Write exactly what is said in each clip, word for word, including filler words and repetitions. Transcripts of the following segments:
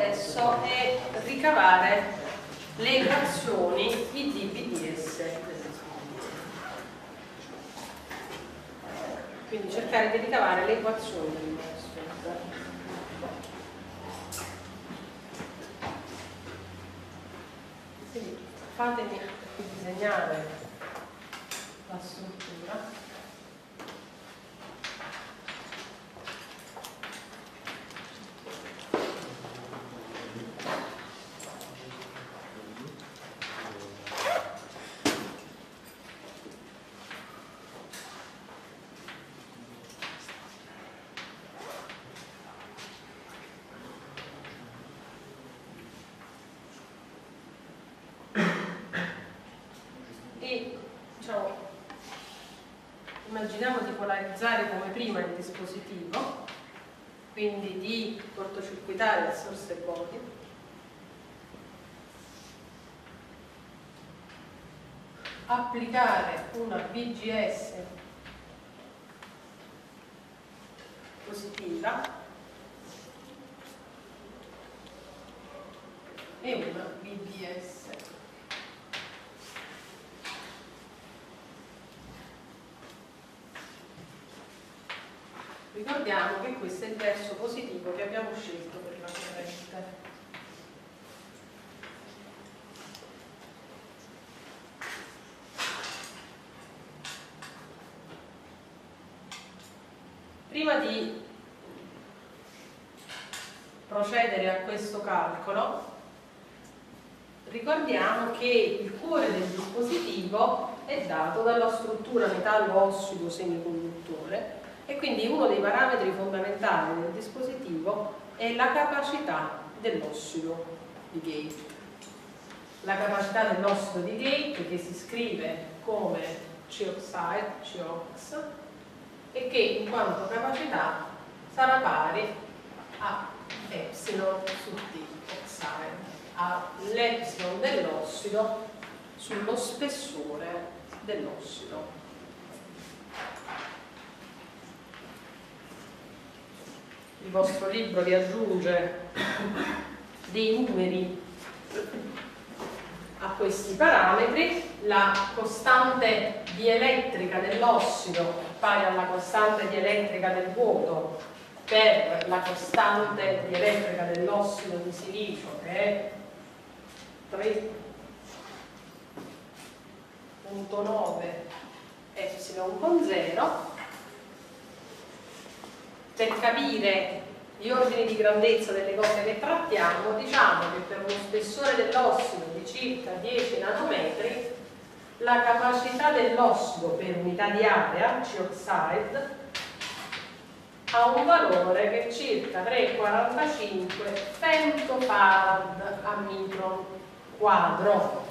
adesso è ricavare le equazioni I D B D S. Quindi cercare di ricavare le equazioni del nostro. Quindi fatemi disegnare la struttura. Immaginiamo di polarizzare come prima il dispositivo, quindi di cortocircuitare il source e body, applicare una V G S positiva e una V D S. Ricordiamo che questo è il verso positivo che abbiamo scelto per la corrente. Prima di procedere a questo calcolo, ricordiamo che il cuore del dispositivo è dato dalla struttura metallo-ossido semiconduttore. E quindi uno dei parametri fondamentali del dispositivo è la capacità dell'ossido di gate. La capacità dell'ossido di gate, che si scrive come C-oxide, C-ox, e che in quanto capacità sarà pari a epsilon su T oxide, all'epsilon dell'ossido sullo spessore dell'ossido. Il vostro libro vi aggiunge dei numeri a questi parametri. La costante dielettrica dell'ossido è pari alla costante dielettrica del vuoto per la costante dielettrica dell'ossido di silicio, che è tre virgola nove epsilon con zero. Per capire gli ordini di grandezza delle cose che trattiamo, diciamo che per uno spessore dell'ossido di circa dieci nanometri la capacità dell'ossido per unità di area, C-oxide, ha un valore che è circa tre virgola quarantacinque femtofarad a micron quadro.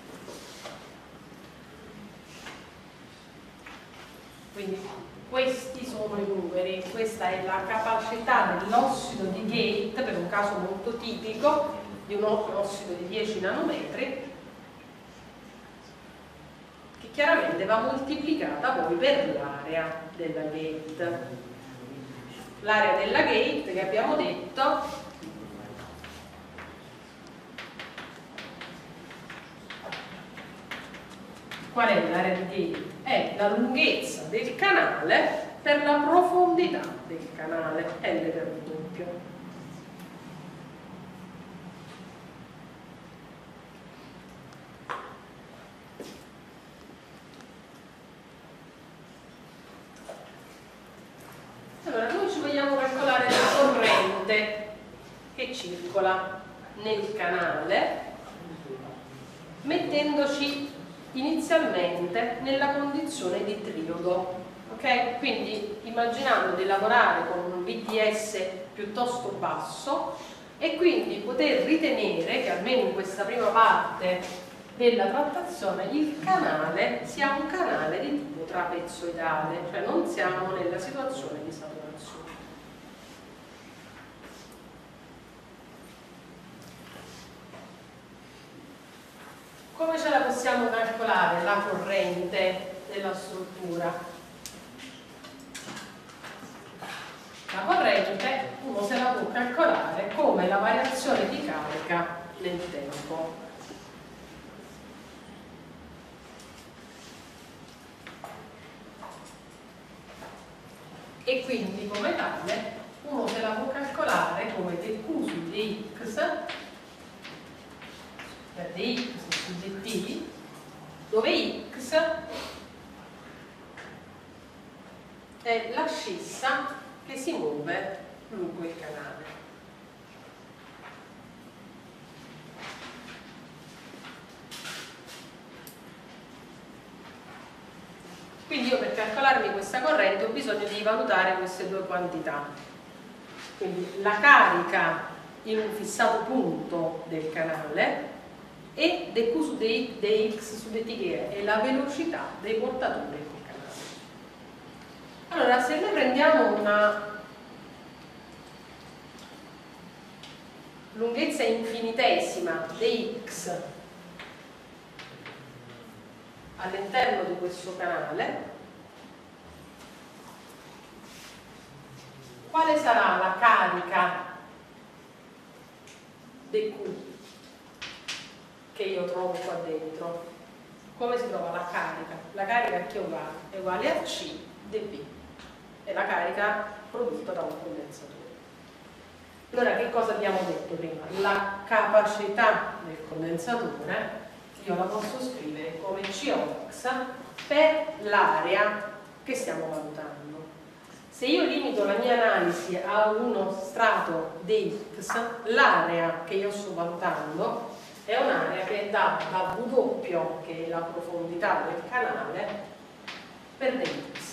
Quindi questi sono i numeri, questa è la capacità dell'ossido di gate, per un caso molto tipico, di un ossido di dieci nanometri, che chiaramente va moltiplicata poi per l'area della gate. L'area della gate, che abbiamo detto, qual è l'area di gate? È la lunghezza del canale per la profondità del canale, L per doppio. Allora, noi ci vogliamo calcolare la corrente che circola nel canale, mettendoci inizialmente nella condizione di triodo, ok? Quindi immaginando di lavorare con un V D S piuttosto basso e quindi poter ritenere che almeno in questa prima parte della trattazione il canale sia un canale di tipo trapezoidale, cioè non siamo nella situazione di saturazione. Come ce la possiamo calcolare la corrente della struttura? La corrente uno se la può calcolare come la variazione di carica nel tempo. E quindi come tale uno se la può calcolare come dq su dx per dx su dt, dove x è l'ascissa che si muove lungo il canale. Quindi io per calcolarmi questa corrente ho bisogno di valutare queste due quantità. Quindi la carica in un fissato punto del canale e dq su dx su dt, che è la velocità dei portatori del canale. Allora, se noi prendiamo una lunghezza infinitesima dx all'interno di questo canale, quale sarà la carica dq che io trovo qua dentro? Come si trova la carica? La carica che è uguale? È uguale a C dB, è la carica prodotta da un condensatore. Allora, che cosa abbiamo detto prima? La capacità del condensatore io la posso scrivere come C O X per l'area che stiamo valutando. Se io limito la mia analisi a uno strato dx, l'area che io sto valutando è un'area che è data da W, che è la profondità del canale, per dx.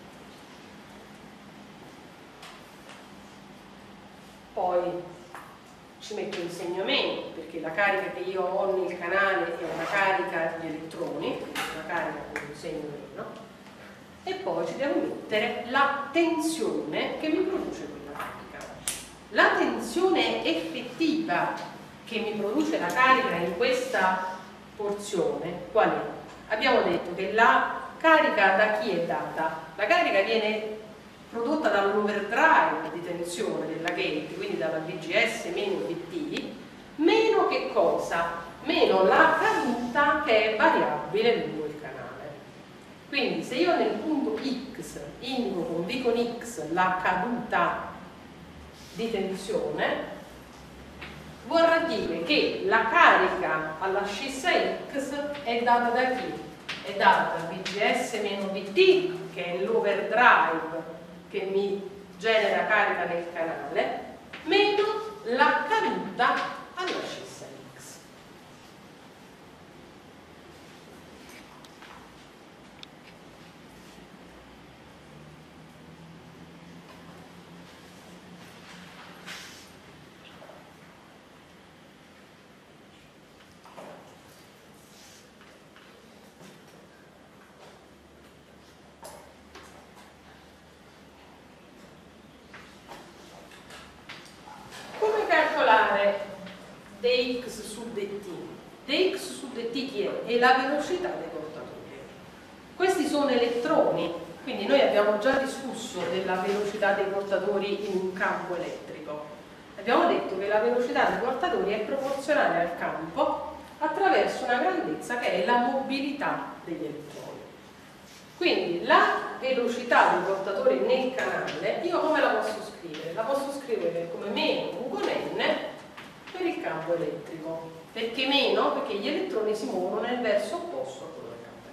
Poi ci metto il segno meno, perché la carica che io ho nel canale è una carica di elettroni, una carica con un segno meno, e poi ci devo mettere la tensione che mi produce quella carica. La tensione effettiva che mi produce la carica in questa porzione qual è? Abbiamo detto che la carica da chi è data? La carica viene prodotta dall'overdrive di tensione della gate, quindi dalla V G S meno V T, meno che cosa? Meno la caduta che è variabile lungo il canale. Quindi se io nel punto X indico con V con X la caduta di tensione, vorrà dire che la carica all'ascissa X è data da chi? È data da V G S meno V T, che è l'overdrive che mi genera carica nel canale, meno la caduta all'ascissa X. dx su dt. Dx su dt chi è? È la velocità dei portatori. Questi sono elettroni, quindi noi abbiamo già discusso della velocità dei portatori in un campo elettrico. Abbiamo detto che la velocità dei portatori è proporzionale al campo attraverso una grandezza che è la mobilità degli elettroni. Quindi la velocità dei portatori nel canale, io come la posso scrivere? La posso scrivere come meno v con n per il campo elettrico. Perché meno? Perché gli elettroni si muovono nel verso opposto a quello del campo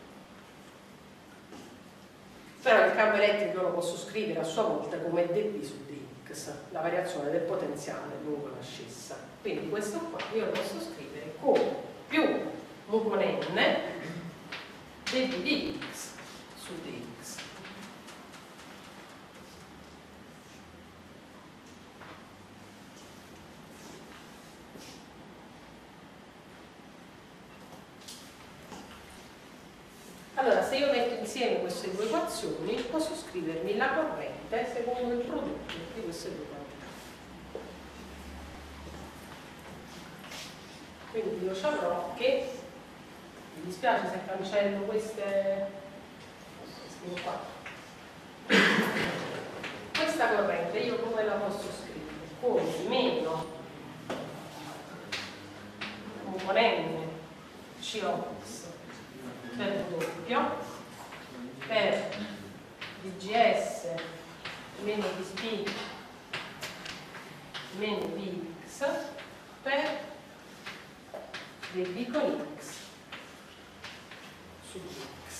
elettrico. Però il campo elettrico lo posso scrivere a sua volta come dB su dx, la variazione del potenziale lungo l'ascissa. Quindi questo qua io lo posso scrivere come più v con n dB di x su dx. Allora, se io metto insieme queste due equazioni, posso scrivermi la corrente secondo il prodotto di queste due quantità. Quindi io ci avrò che, mi dispiace se cancello queste, scrivo qua, questa corrente io come la posso scrivere? Come meno Cox per W per D G S meno V T meno V X per dB con X su X.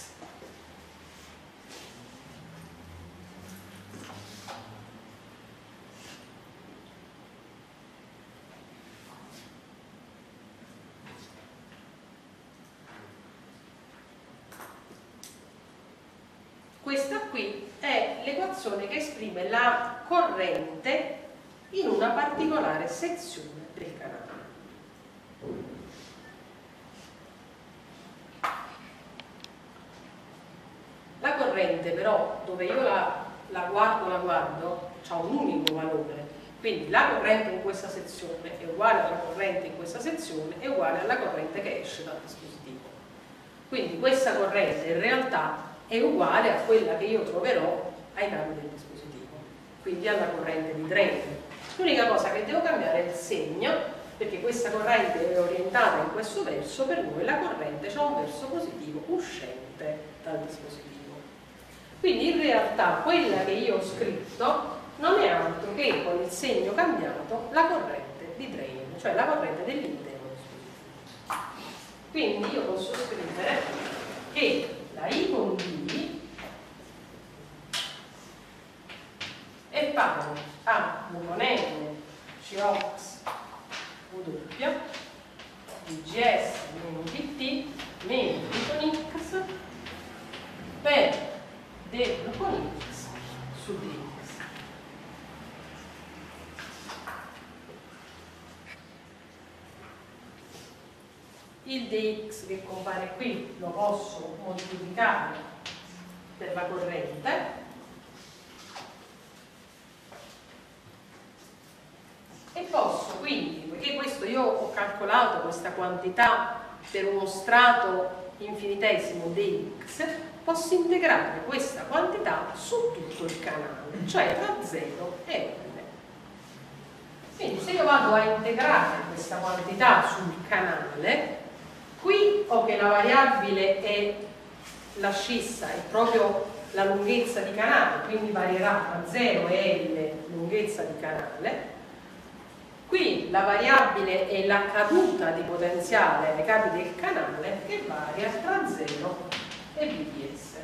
Questa qui è l'equazione che esprime la corrente in una particolare sezione del canale. La corrente però, dove io la, la guardo, la guardo, ha un unico valore. Quindi la corrente in questa sezione è uguale alla corrente in questa sezione, è uguale alla corrente che esce dal dispositivo. Quindi questa corrente in realtà è uguale a quella che io troverò ai capi del dispositivo, quindi alla corrente di drain. L'unica cosa che devo cambiare è il segno, perché questa corrente è orientata in questo verso, per noi la corrente ha un verso positivo uscente dal dispositivo. Quindi in realtà quella che io ho scritto non è altro che con il segno cambiato la corrente di drain, cioè la corrente dell'intero dispositivo. Quindi io posso scrivere che la I con D è pari a U con N Cox W D G S meno V T meno V con X per dB con X su dx. Il dx che compare qui lo posso moltiplicare per la corrente e posso quindi, poiché questo io ho calcolato questa quantità per uno strato infinitesimo dx, posso integrare questa quantità su tutto il canale, cioè tra zero e L. Quindi se io vado a integrare questa quantità sul canale, qui ho che la variabile è la scissa, è proprio la lunghezza di canale, quindi varierà tra zero e L lunghezza di canale. Qui la variabile è la caduta di potenziale ai capi del canale, che varia tra zero e V D S.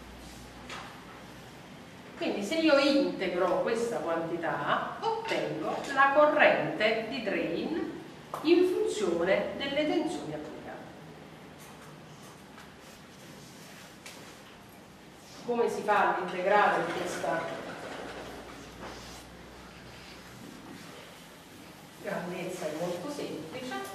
Quindi se io integro questa quantità, ottengo la corrente di drain in funzione delle tensioni applicate. Come si fa ad integrare questa grandezza? È molto semplice.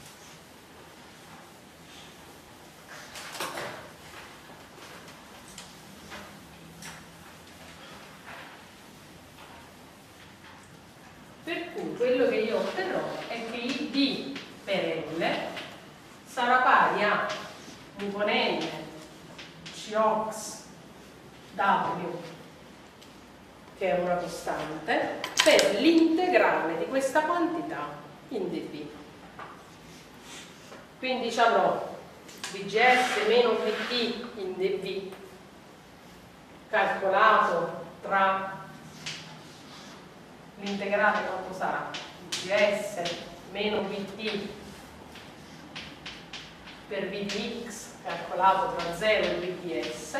Per cui quello che io otterrò è che il D per L sarà pari a U con N Cox W, che è una costante, per l'integrale di questa quantità in dB. Quindi ci avrò V G S meno V T in dB calcolato tra l'integrale, quanto sarà? V G S meno V T per V D X calcolato tra zero e V D S,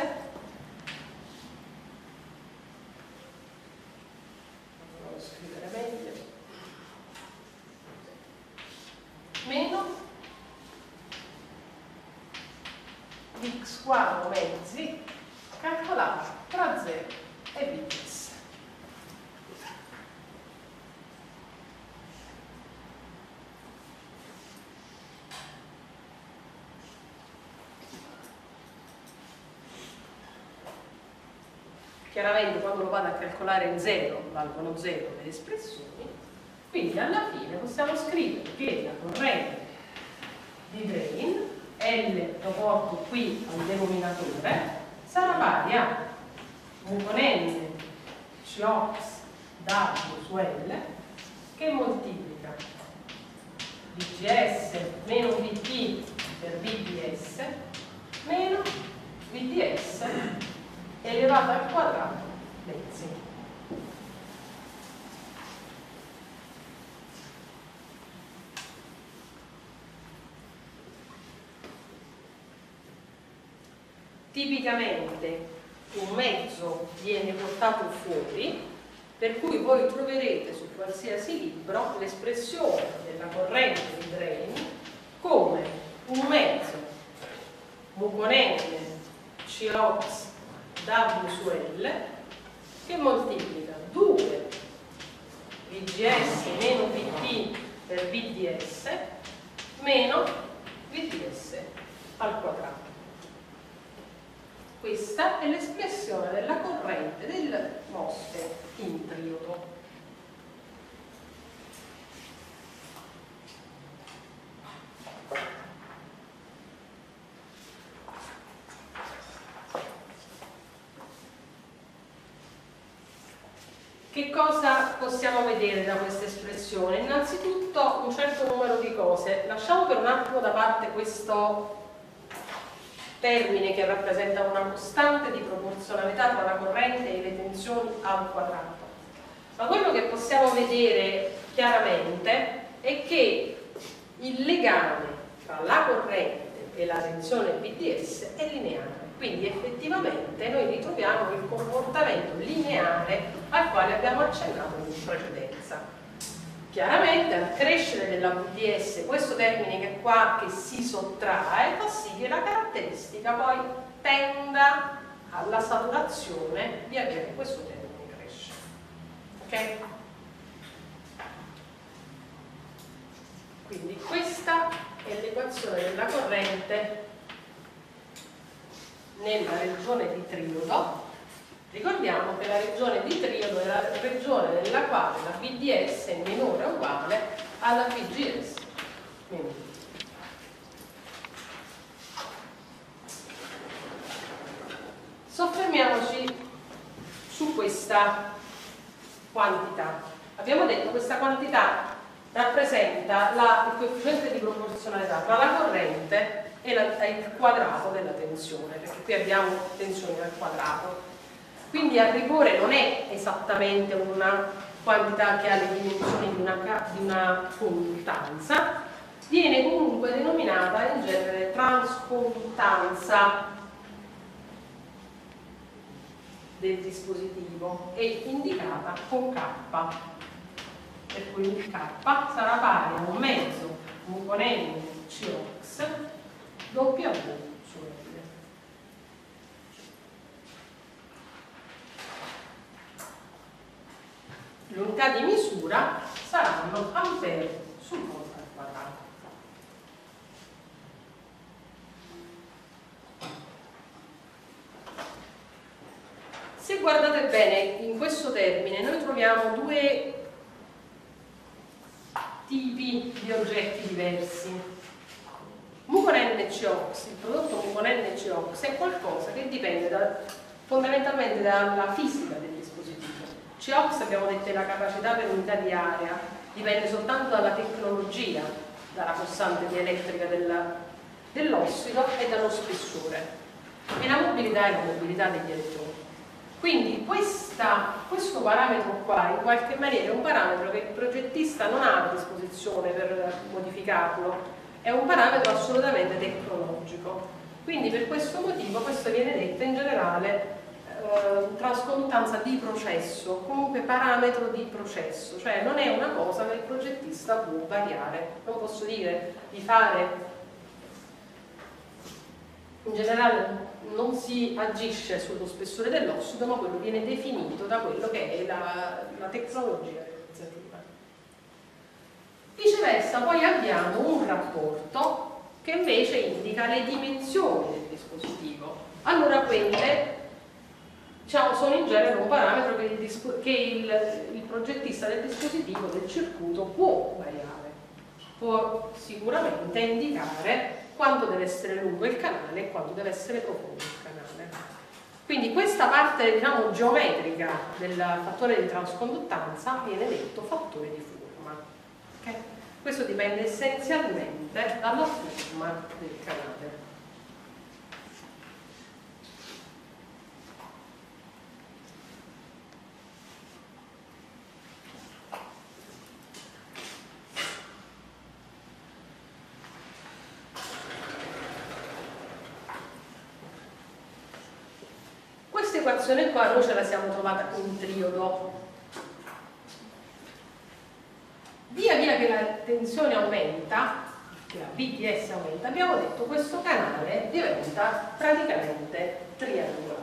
devo scrivere meglio, meno X quadro mezzi calcolato tra zero e V D S. Chiaramente quando lo vado a calcolare in zero valgono zero le espressioni, quindi alla fine possiamo scrivere che la corrente di drain, L lo porto qui al denominatore, sarà pari a U con N Cox W su L, che moltiplica V G S meno V T per V D S meno V D S elevato al quadrato mezzi. Tipicamente un mezzo viene portato fuori, per cui voi troverete su qualsiasi libro l'espressione della corrente di drain come un mezzo muconente C O X W su L che moltiplica due V G S meno V T per V D S meno V D S al quadrato. Questa è l'espressione della corrente del MOSFET in triodo. Che cosa possiamo vedere da questa espressione? Innanzitutto un certo numero di cose. Lasciamo per un attimo da parte questo termine che rappresenta una costante di proporzionalità tra la corrente e le tensioni al quadrato. Ma quello che possiamo vedere chiaramente è che il legame tra la corrente e la tensione V D S è lineare. Quindi effettivamente noi ritroviamo il comportamento lineare al quale abbiamo accennato in precedenza. Chiaramente al crescere della V D S questo termine che qua che si sottrae fa sì che la caratteristica poi tenda alla saturazione via via che questo termine cresce. Ok? Quindi questa è l'equazione della corrente nella regione di triodo. Ricordiamo che la regione di triodo è la regione nella quale la V D S è minore o uguale alla V G S minore. Soffermiamoci su questa quantità. Abbiamo detto che questa quantità rappresenta la, il coefficiente di proporzionalità tra la corrente e, la, e il quadrato della tensione, perché qui abbiamo tensione al quadrato. Quindi a rigore non è esattamente una quantità che ha le dimensioni di una, di una conduttanza, viene comunque denominata in genere transconduttanza del dispositivo e indicata con K, per cui il K sarà pari a un mezzo muconente C O X W su L. L'unità di misura saranno ampere su volt al quadrato. Se guardate bene in questo termine noi troviamo due tipi di oggetti diversi. Muconente C O X, il prodotto muconente C O X è qualcosa che dipende da, fondamentalmente dalla fisica del dispositivo. C O X, abbiamo detto, è la capacità per unità di area, dipende soltanto dalla tecnologia, dalla costante dielettrica dell'ossido e dallo spessore. E la mobilità è la mobilità degli elettroni. Quindi questa, questo parametro qua in qualche maniera è un parametro che il progettista non ha a disposizione per modificarlo, è un parametro assolutamente tecnologico. Quindi per questo motivo questo viene detto in generale eh, trasconduttanza di processo, comunque parametro di processo, cioè non è una cosa che il progettista può variare. Non posso dire di fare, in generale non si agisce sullo spessore dell'ossido, ma quello viene definito da quello che è la, la tecnologia realizzativa. Viceversa poi abbiamo un rapporto che invece indica le dimensioni del dispositivo. Allora quelle, diciamo, sono in genere un parametro che, il, che il, il progettista del dispositivo, del circuito, può variare. Può sicuramente indicare quanto deve essere lungo il canale e quanto deve essere profondo il canale. Quindi questa parte, diciamo, geometrica del fattore di transconduttanza viene detto fattore di forma. Okay? Questo dipende essenzialmente dalla forma del canale. Questa equazione qua noi ce la siamo trovata in triodo. Via via che la tensione aumenta, che la B D S aumenta, abbiamo detto che questo canale diventa praticamente triangolare.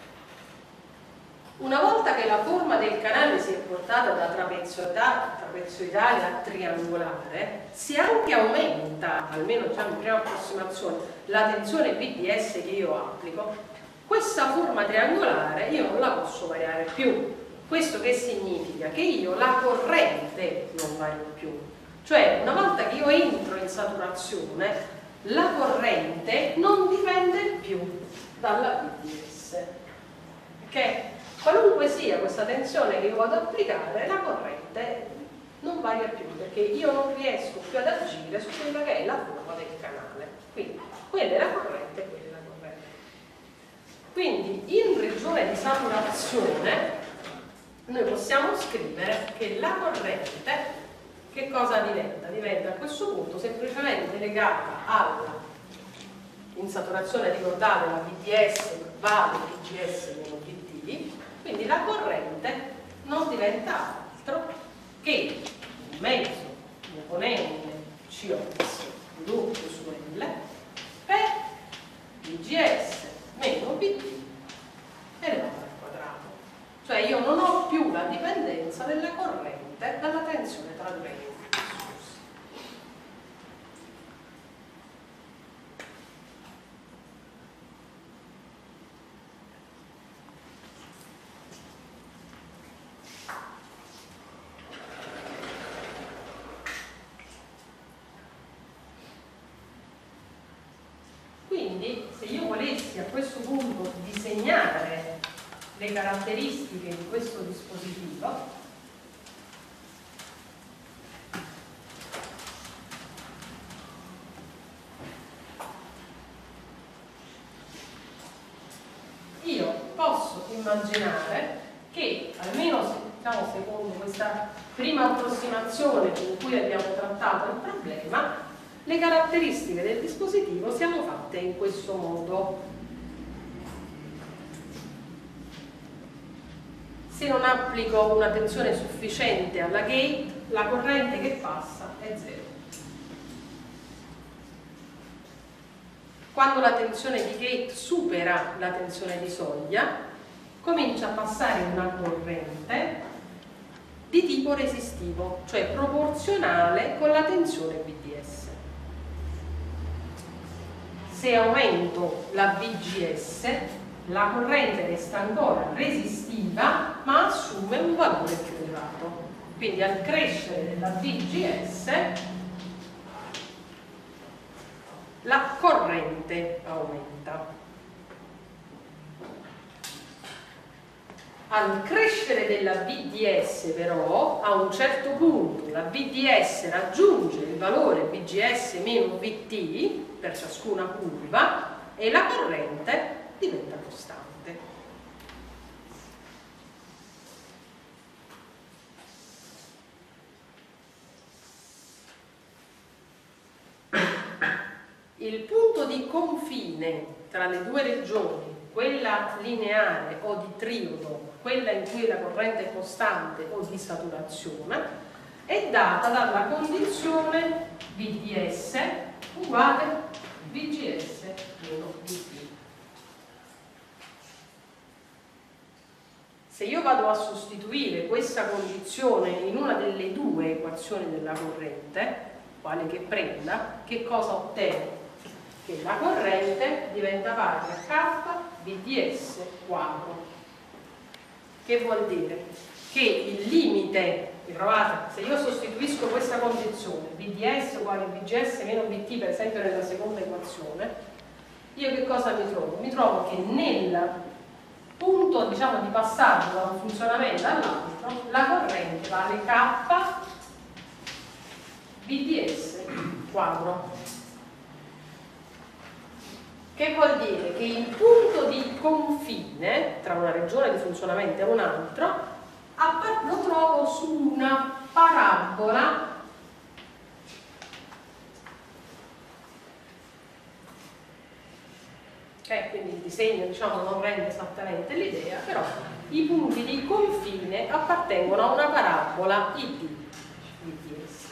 Una volta che la forma del canale si è portata da trapezoidale a triangolare, se anche aumenta, almeno diciamo in prima approssimazione, la tensione B D S che io applico, questa forma triangolare io non la posso variare più. Questo che significa? Che io la corrente non vario più. Cioè, una volta che io entro in saturazione, la corrente non dipende più dalla B D S. Ok? Qualunque sia questa tensione che io vado ad applicare, la corrente non varia più, perché io non riesco più ad agire su quella che è la forma del canale. Quindi, quella è la corrente, quella è la corrente. Quindi, in regione di saturazione, noi possiamo scrivere che la corrente che cosa diventa? Diventa a questo punto semplicemente legata alla, in saturazione ricordate la B D S vale B G S meno B T, quindi la corrente non diventa altro che un mezzo componente C O X doppio su L per B G S meno B T elevato al quadrato. Cioè io non ho più la dipendenza della corrente dalla tensione tra due enti. Quindi se io volessi a questo punto disegnare le caratteristiche di questo dispositivo, io posso immaginare che, almeno diciamo, secondo questa prima approssimazione con cui abbiamo trattato il problema, le caratteristiche del dispositivo siano fatte in questo modo. Se non applico una tensione sufficiente alla gate, la corrente che passa è zero. Quando la tensione di gate supera la tensione di soglia, comincia a passare una corrente di tipo resistivo, cioè proporzionale con la tensione B D S. Se aumento la B G S, la corrente resta ancora resistiva ma assume un valore più elevato. Quindi al crescere della B G S la corrente aumenta. Al crescere della B D S però, a un certo punto la B D S raggiunge il valore B G S meno V T per ciascuna curva e la corrente diventa costante. Il punto di confine tra le due regioni, quella lineare o di triodo, quella in cui la corrente è costante o di saturazione, è data dalla condizione B D S uguale B G S meno B T. Se io vado a sostituire questa condizione in una delle due equazioni della corrente, quale che prenda, che cosa ottengo? Che la corrente diventa pari a K B D S quadro. Che vuol dire? Che il limite, trovate, se io sostituisco questa condizione B D S uguale B G S meno B T per esempio nella seconda equazione, io che cosa mi trovo? Mi trovo che nel punto diciamo di passaggio da un funzionamento all'altro la corrente vale K V D S quadro, che vuol dire che il punto di confine tra una regione di funzionamento e un altro lo trovo su una parabola che quindi il disegno, diciamo, non rende esattamente l'idea, però i punti di confine appartengono a una parabola I D V D S.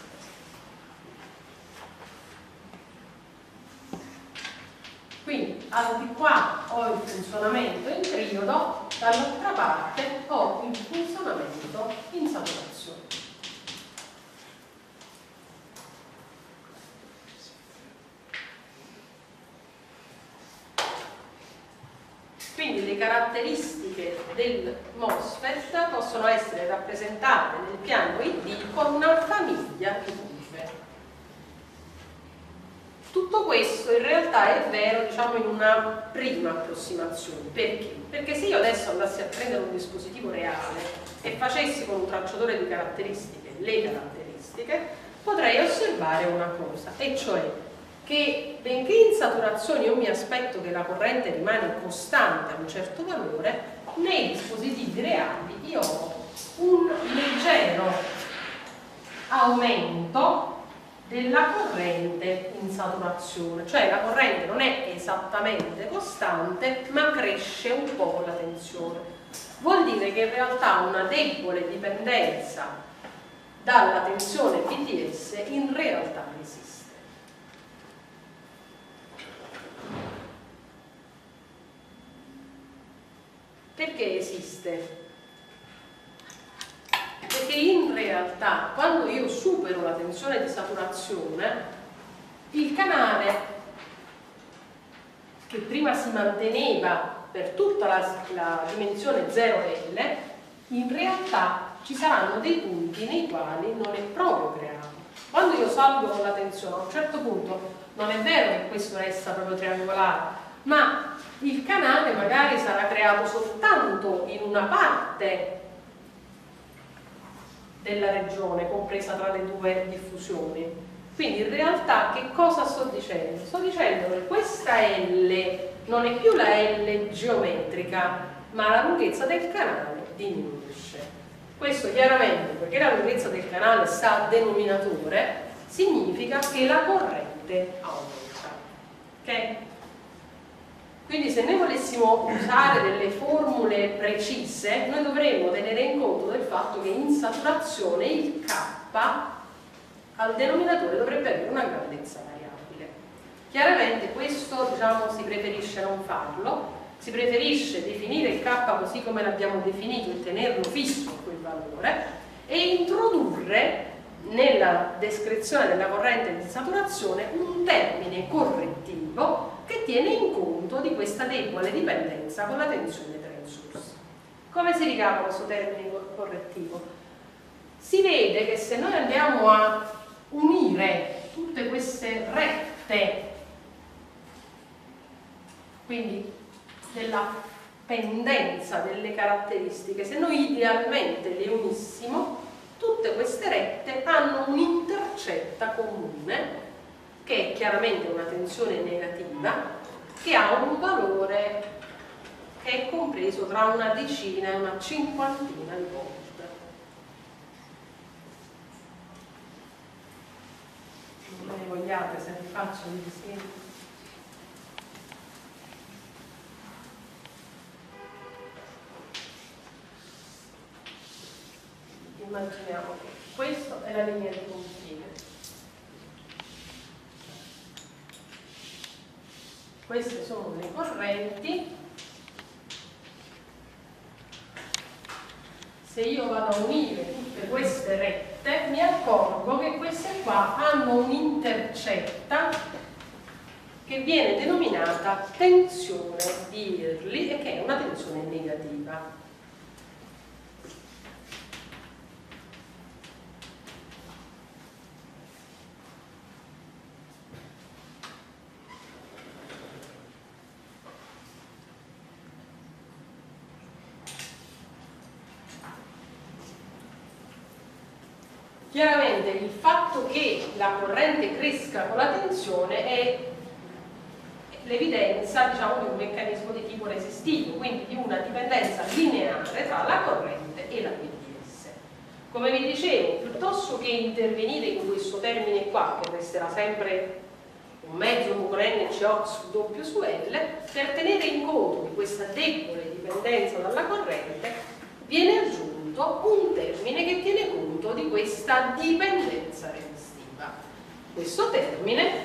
Quindi al di qua ho il funzionamento in triodo, dall'altra parte ho il funzionamento in saturazione. Quindi le caratteristiche del MOSFET possono essere rappresentate nel piano I D con una famiglia di curve. Tutto questo in realtà è vero, diciamo, in una prima approssimazione. Perché? Perché se io adesso andassi a prendere un dispositivo reale e facessi con un tracciatore di caratteristiche le caratteristiche, potrei osservare una cosa, e cioè che benché in saturazione io mi aspetto che la corrente rimane costante a un certo valore, nei dispositivi reali io ho un leggero aumento della corrente in saturazione, cioè la corrente non è esattamente costante ma cresce un po' la tensione. Vuol dire che in realtà una debole dipendenza dalla tensione V D S in realtà esiste. Perché esiste? Perché in realtà quando io supero la tensione di saturazione, il canale che prima si manteneva per tutta la, la dimensione zero L, in realtà ci saranno dei punti nei quali non è proprio creato. Quando io salgo con la tensione, a un certo punto non è vero che questo resta proprio triangolare, ma il canale magari sarà creato soltanto in una parte della regione compresa tra le due diffusioni. Quindi in realtà che cosa sto dicendo? Sto dicendo che questa L non è più la L geometrica, ma la lunghezza del canale diminuisce. Questo chiaramente, perché la lunghezza del canale sta a denominatore, significa che la corrente aumenta. Ok? Quindi se noi volessimo usare delle formule precise, noi dovremmo tenere in conto del fatto che in saturazione il K al denominatore dovrebbe avere una grandezza variabile. Chiaramente questo, diciamo, si preferisce non farlo, si preferisce definire il K così come l'abbiamo definito e tenerlo fisso quel valore e introdurre nella descrizione della corrente di saturazione un termine correttivo che tiene in conto di questa debole dipendenza con la tensione tra in source. Come si ricava questo termine correttivo? Si vede che se noi andiamo a unire tutte queste rette, quindi della pendenza delle caratteristiche, se noi idealmente le unissimo, tutte queste rette hanno un'intercetta comune che è chiaramente una tensione negativa, che ha un valore che è compreso tra una decina e una cinquantina di volt. Non ne vogliate se vi faccio un disegno? Immaginiamo che questa è la linea di confine. Queste sono le correnti. Se io vado a unire tutte queste rette, mi accorgo che queste qua hanno un'intercetta che viene denominata tensione di Early e che è una tensione negativa. chiaramente il fatto che la corrente cresca con la tensione è l'evidenza, diciamo, di un meccanismo di tipo resistivo, quindi di una dipendenza lineare tra la corrente e la V D S. Come vi dicevo, piuttosto che intervenire in questo termine qua, che resterà sempre un mezzo mu con N C O su W su L, per tenere in conto di questa debole dipendenza dalla corrente viene aggiunto un termine che tiene conto di questa dipendenza resistiva. Questo termine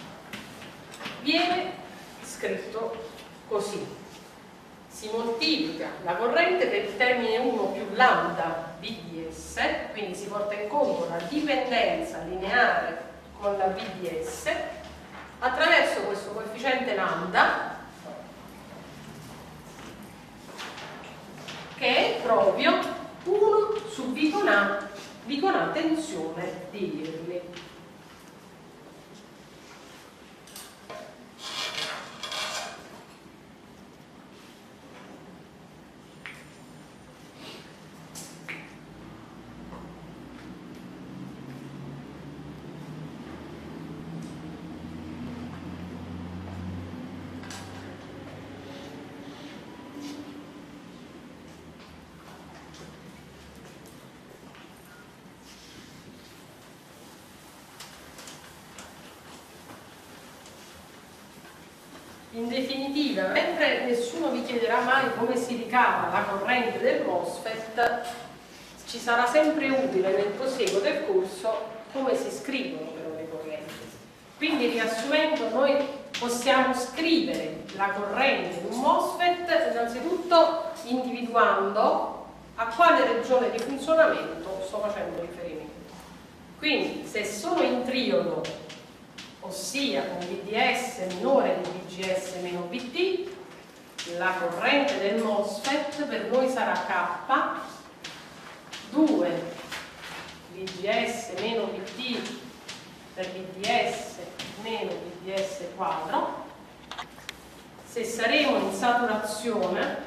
viene scritto così: si moltiplica la corrente per il termine uno più lambda V D S, quindi si porta in conto la dipendenza lineare con la V D S attraverso questo coefficiente lambda, che è proprio uno su V con A, V con A tensione di Early. In definitiva, mentre nessuno vi chiederà mai come si ricava la corrente del MOSFET, ci sarà sempre utile nel prosieguo del corso come si scrivono però le correnti. Quindi, riassumendo, noi possiamo scrivere la corrente di un MOSFET innanzitutto individuando a quale regione di funzionamento sto facendo riferimento. Quindi, se sono in triodo, ossia con V D S minore di V G S meno V T, la corrente del MOSFET per noi sarà K, due V G S meno V T per V D S meno V D S quadro. Se saremo in saturazione,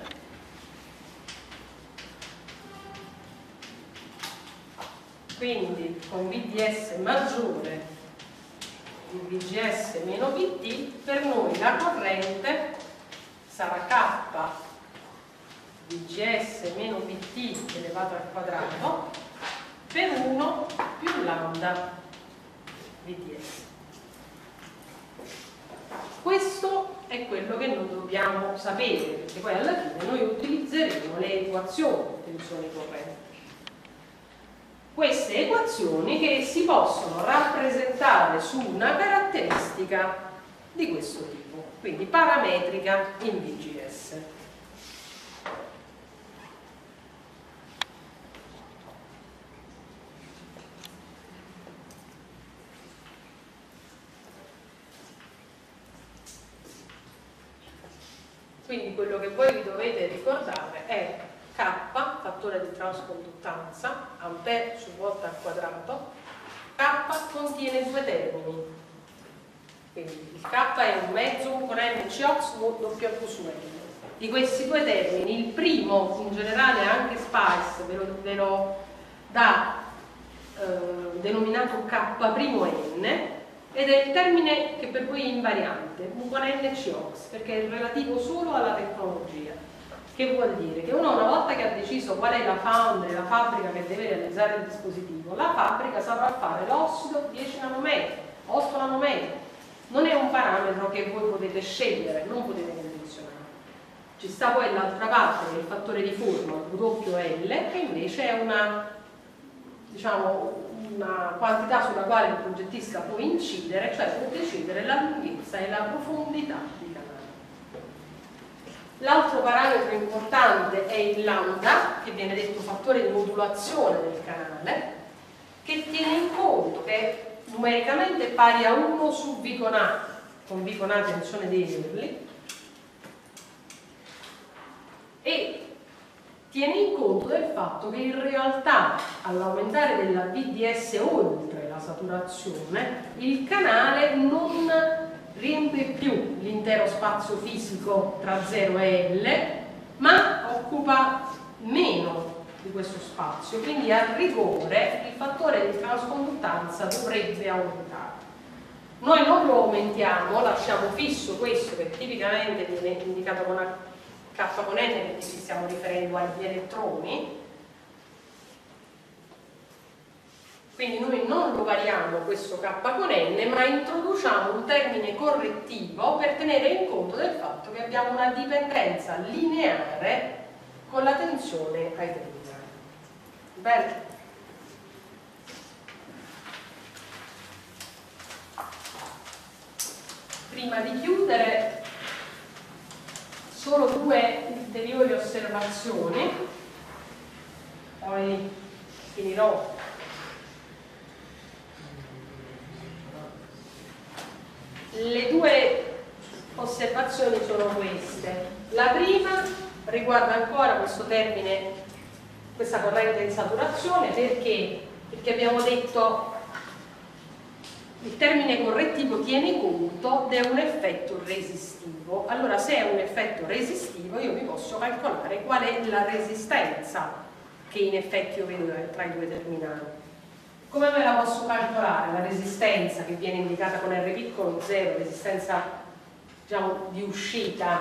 quindi con V D S maggiore di V G S meno V T, per noi la corrente sarà K V G S meno V T elevato al quadrato per uno più lambda V D S. Questo è quello che noi dobbiamo sapere, perché poi alla fine noi utilizzeremo le equazioni di tensione corrente. Queste equazioni che si possono rappresentare su una caratteristica di questo tipo, quindi parametrica in V G S. Quindi quello che voi vi dovete ricordare è K, fattore di transconduttanza, ampere su volta al quadrato. K contiene due termini, quindi il K è un mezzo con N C O X W su L. Di questi due termini, il primo, in generale anche Spice ve lo, ve lo dà eh, denominato K primo N, ed è il termine che per voi è invariante, U con N C O X, perché è relativo solo alla tecnologia. Che vuol dire? Che uno, una volta che ha deciso qual è la foundry, la fabbrica che deve realizzare il dispositivo, la fabbrica saprà fare l'ossido dieci nanometri, otto nanometri. Non è un parametro che voi potete scegliere, non potete condizionare. Ci sta poi l'altra parte, che è il fattore di forma, W L, che invece è una, diciamo, una quantità sulla quale il progettista può incidere, cioè può decidere la lunghezza e la profondità di canale. L'altro parametro importante è il lambda, che viene detto fattore di modulazione del canale, che tiene in conto che è numericamente pari a uno su V con A, con V con A tensione di Early, e tiene in conto del fatto che in realtà all'aumentare della V D S oltre la saturazione il canale non riempie più l'intero spazio fisico tra zero e L, ma occupa meno di questo spazio, quindi a rigore il fattore di transconduttanza dovrebbe aumentare. Noi non lo aumentiamo, lasciamo fisso questo che tipicamente viene indicato con K con N, perché ci stiamo riferendo agli elettroni, quindi noi non lo variamo questo K con N, ma introduciamo un termine correttivo per tenere in conto del fatto che abbiamo una dipendenza lineare con la tensione ai terminali. Bene? Prima di chiudere, solo due ulteriori osservazioni, poi finirò. Le due osservazioni sono queste. La prima riguarda ancora questo termine, questa corrente in saturazione, perché? Perché abbiamo detto il termine correttivo tiene conto di un effetto resistivo. Allora, se è un effetto resistivo, io mi posso calcolare qual è la resistenza che in effetti io vedo tra i due terminali. Come me la posso calcolare? La resistenza che viene indicata con R piccolo zero, resistenza diciamo di uscita.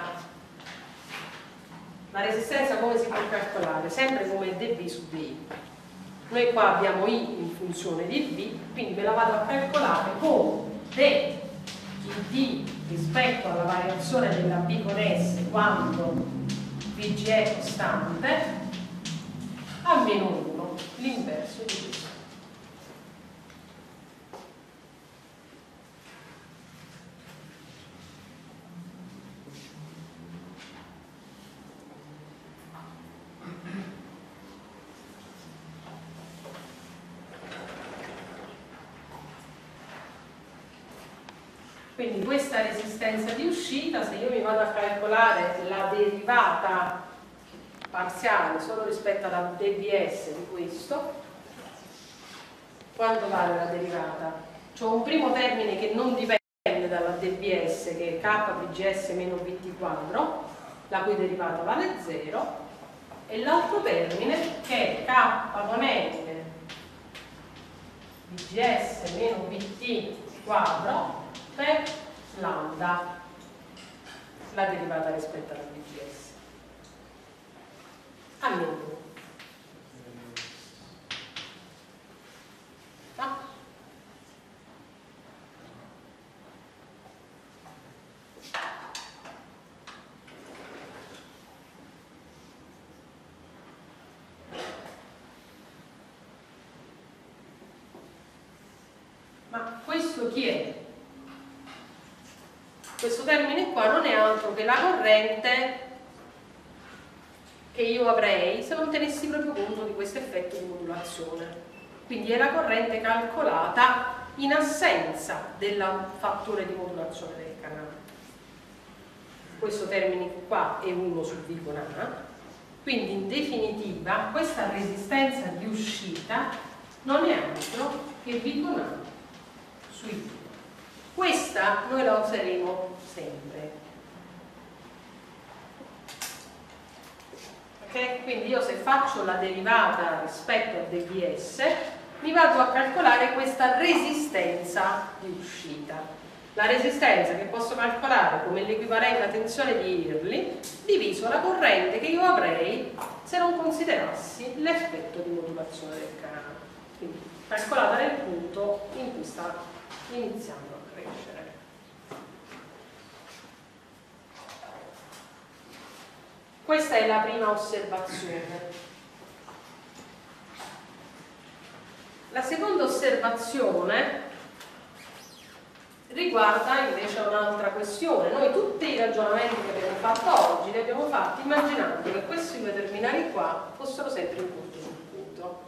La resistenza come si può calcolare? Sempre come dB su dI. Noi qua abbiamo I in funzione di V, quindi me la vado a calcolare con d di D rispetto alla variazione della B con S quando V G è costante a meno uno, l'inverso di questo. Quindi questa resistenza di uscita, se io mi vado a calcolare la derivata parziale solo rispetto alla dBs di questo, quanto vale la derivata? C'ho un primo termine che non dipende dalla dBs, che è K V G S meno V T quadro, la cui derivata vale zero, e l'altro termine che è K con N V G S meno V T quadro per lambda, la derivata rispetto alla V G S. A meno. No? Ma questo chi è? Questo termine qua non è altro che la corrente che io avrei se non tenessi proprio conto di questo effetto di modulazione. Quindi è la corrente calcolata in assenza del fattore di modulazione del canale. Questo termine qua è uno su V con A, quindi in definitiva questa resistenza di uscita non è altro che V con A su I. Questa noi la useremo sempre. Ok? Quindi io se faccio la derivata rispetto a dBs mi vado a calcolare questa resistenza di uscita. La resistenza che posso calcolare come l'equivalente alla tensione di Early diviso la corrente che io avrei se non considerassi l'effetto di modulazione del canale. Quindi calcolata nel punto in cui sta iniziando a crescere. Questa è la prima osservazione. La seconda osservazione riguarda invece un'altra questione. Noi tutti i ragionamenti che abbiamo fatto oggi li abbiamo fatti immaginando che questi due terminali qua fossero sempre in punto sul punto.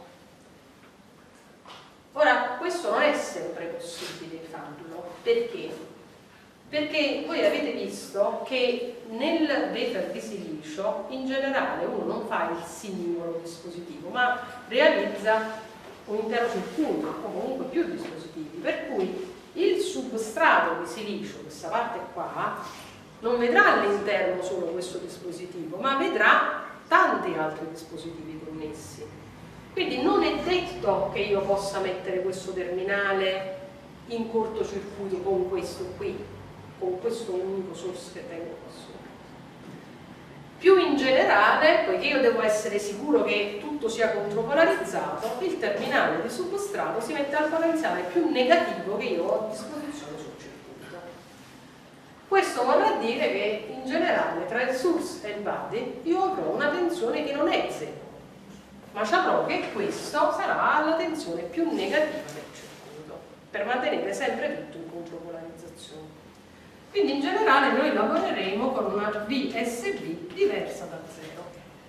Ora, questo non è sempre possibile farlo. Perché? Perché voi avete visto che nel wafer di silicio in generale uno non fa il singolo dispositivo, ma realizza un intero circuito o comunque più dispositivi, per cui il substrato di silicio, questa parte qua, non vedrà all'interno solo questo dispositivo, ma vedrà tanti altri dispositivi con connessi. Quindi non è detto che io possa mettere questo terminale in cortocircuito con questo qui, con questo unico source che tengo qua sopra. Più in generale, poiché io devo essere sicuro che tutto sia contropolarizzato, il terminale di substrato si mette al potenziale più negativo che io ho a disposizione sul circuito. Questo vorrà dire che in generale tra il source e il body io avrò una tensione che non è zero, ma saprò che questo sarà la tensione più negativa del circuito, per mantenere sempre tutto in contropolarizzazione. Quindi in generale noi lavoreremo con una V S V diversa da zero.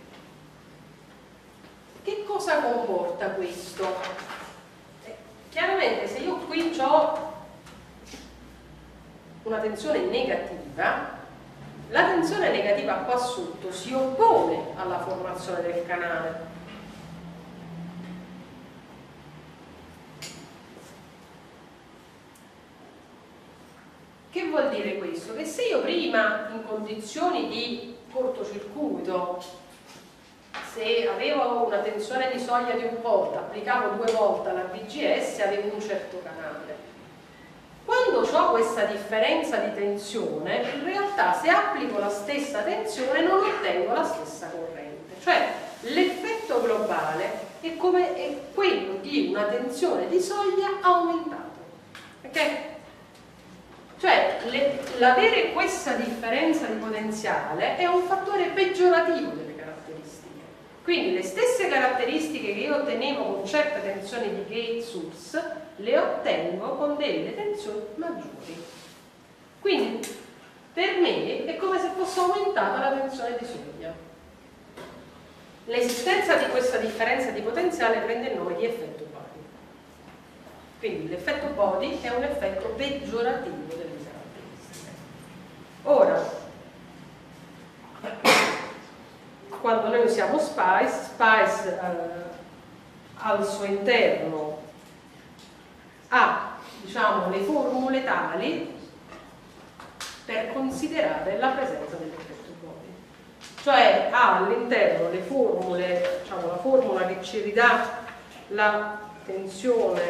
Che cosa comporta questo? Eh, chiaramente se io qui ho una tensione negativa, la tensione negativa qua sotto si oppone alla formazione del canale. Che vuol dire questo? Che se io prima in condizioni di cortocircuito, se avevo una tensione di soglia di un volt, applicavo due volt alla V G S, avevo un certo canale. Quando ho questa differenza di tensione, in realtà se applico la stessa tensione non ottengo la stessa corrente. Cioè l'effetto globale è, come, è quello di una tensione di soglia aumentata. Ok? Cioè l'avere questa differenza di potenziale è un fattore peggiorativo delle caratteristiche. Quindi le stesse caratteristiche che io ottenevo con certe tensioni di gate source le ottengo con delle tensioni maggiori. Quindi per me è come se fosse aumentata la tensione di soglia. L'esistenza di questa differenza di potenziale prende il nome di effetto body. Quindi l'effetto body è un effetto peggiorativo delle caratteristiche. Ora, quando noi usiamo SPICE, SPICE eh, al suo interno ha, diciamo, le formule tali per considerare la presenza dell'effetto body. Cioè ha all'interno le formule, diciamo la formula che ci ridà la tensione,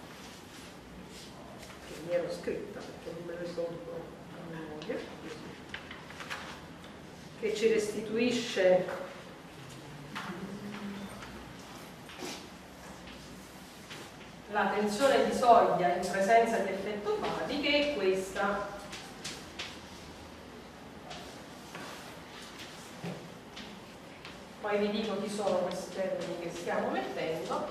che mi ero scritta perché non me lo ricordo a memoria, che ci restituisce la tensione di soglia in presenza di effetto body, che è questa. Poi vi dico chi sono questi termini che stiamo mettendo.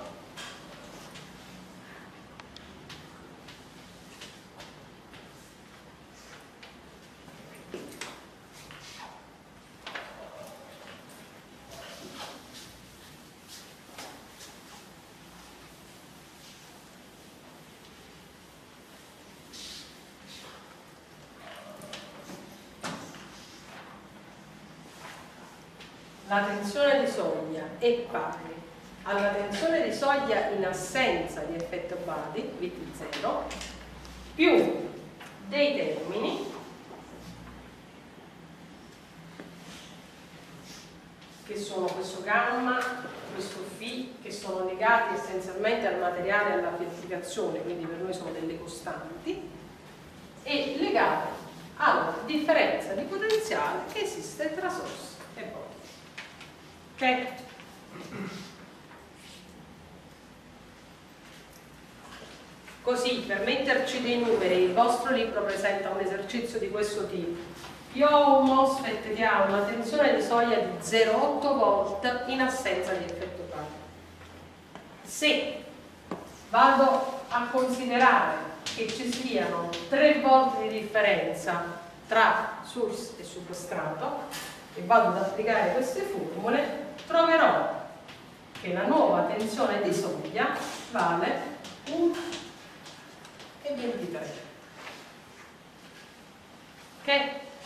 La tensione di soglia è pari alla tensione di soglia in assenza di effetto body, V T zero, più dei termini che sono questo gamma, questo φ, che sono legati essenzialmente al materiale e alla pietrificazione, quindi per noi sono delle costanti, e legati alla differenza di potenziale che esiste tra source e body. Ok? Così, per metterci dei numeri, il vostro libro presenta un esercizio di questo tipo. Io ho un MOSFET che ha una tensione di soglia di zero virgola otto volt in assenza di effetto body. Se vado a considerare che ci siano tre volt di differenza tra source e substrato e vado ad applicare queste formule, troverò che la nuova tensione di soglia vale uno e ventitré. Ok?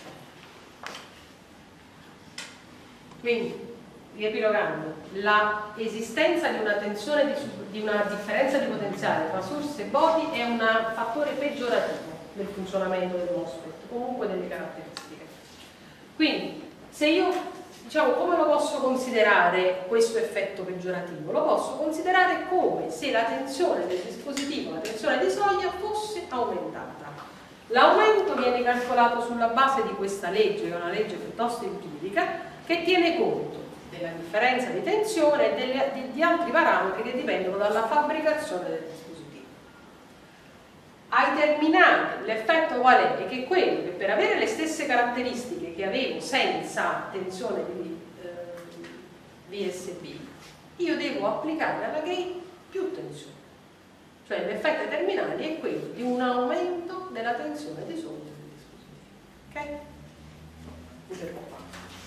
Quindi, riepilogando, l'esistenza di una tensione di, di una differenza di potenziale tra source e body è un fattore peggiorativo del funzionamento del MOSFET, comunque delle caratteristiche. Quindi, se io diciamo, come lo posso considerare questo effetto peggiorativo? Lo posso considerare come se la tensione del dispositivo, la tensione di soglia, fosse aumentata. L'aumento viene calcolato sulla base di questa legge, che è una legge piuttosto empirica, che tiene conto della differenza di tensione e delle, di, di altri parametri che dipendono dalla fabbricazione del dispositivo. Ai terminali l'effetto qual è? È che quello che per avere le stesse caratteristiche che avevo senza tensione di eh, V S B, io devo applicare alla gate più tensione. Cioè l'effetto ai terminali è quello di un aumento della tensione di soglia del dispositivo. Ok? Mi fermo qua.